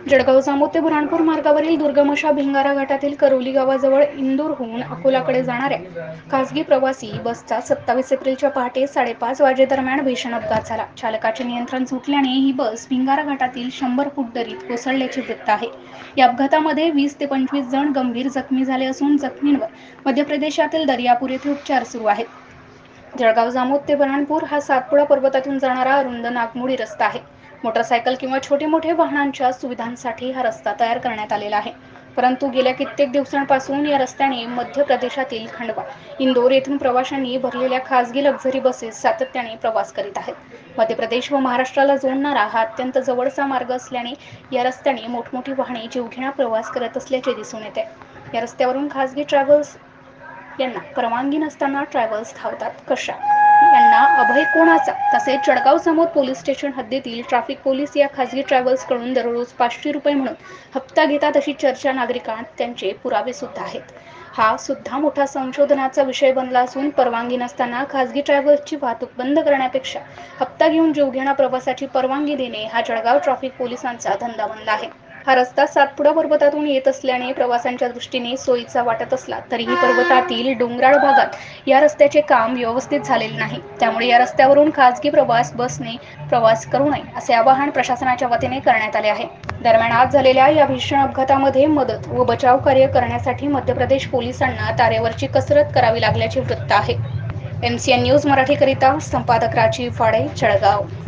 जळगाव जामोद ते बुऱ्हाणपूर मार्गावरील दुर्गम अशा भिंगारा घाटातील करोली गावाजवळ इंदूरहून अकोलाकडे जाणाऱ्या खासगी प्रवासी बसचा 27 एप्रिलच्या पहाटे 5:30 वाजेदरम्यान भीषण अपघात झाला। चालकाचे नियंत्रण सुटल्याने ही बस भिंगारा घाटातील 100 फूट दरीत कोसळल्याचे वृत्त आहे। या अपघातामध्ये 20 ते 25 जण गंभीर जखमी झाले असून जखमींवर मध्य प्रदेशातील दर्यापूर येथे उपचार सुरू आहेत। जळगाव जामोद ते बुऱ्हाणपूर हा सातपुडा पर्वतातून जाणारा अरुंद नागमोडी रस्ता आहे। मोटरसायकल किंवा छोटे मोठे वाहनांच्या सुविधांसाठी हा रस्ता तयार करण्यात आलेला आहे। परंतु गेल्या कित्येक दिवसांपासून या रस्त्याने मध्य प्रदेशातील खंडवा, इंदोर येथून प्रवाशांनी भरलेल्या खासगी लक्झरी बसेस सातत्याने प्रवास करीत आहेत। मध्य प्रदेश व महाराष्ट्राला जोडणारा हा अत्यंत जवळचा मार्ग असल्याने या रस्त्याने मोठमोठी वाहने जीवघेणा प्रवास करत असल्याचे दिसून येते। या रस्त्यावरून खासगी ट्रॅव्हल्स यांना परवानगी नसताना ट्रॅव्हल्स धावतात कशा, यांना अभय कोणाचा? तसेच जळगाव जामोद पोलीस स्टेशन हद्दीतील ट्रॅफिक पोलीस या खासगी ट्रॅव्हल्सकडून दररोज 500 रुपये म्हणून हप्ता घेतात अशी चर्चा नागरिकांत त्यांचे पुरावे सुद्धा आहेत। हा सुद्धा मोठा संशोधनाचा विषय बनला असून परवानगी नसताना खासगी ट्रॅव्हल्सची वाहतूक बंद करण्यापेक्षा हप्ता घेऊन जीवघेणा प्रवासाची परवानगी देणे हा जळगाव ट्रॅफिक पोलिसांचा धंदा बनला आहे। हा रस्ता सातपुडा पर्वतातून येत असल्याने प्रवाशांच्या दृष्टीने सोयीचा वाटत असला तरीही पर्वतातील डोंगराळ भागात या रस्त्याचे काम व्यवस्थित झालेले नाही। त्यामुळे या रस्त्यावरून खासगी बसने प्रवास करू नये असे आवाहन प्रशासनाच्या वतीने करण्यात आले आहे। दरम्यान आज झालेल्या या भीषण अपघातामध्ये मदत व बचाव कार्य करण्यासाठी मध्य प्रदेश पोलिसांना तारेवरची कसरत करावी लागल्याचे वृत्त आहे। MCN न्यूज मराठीकरिता संपादक राजीव फाळे, जळगाव।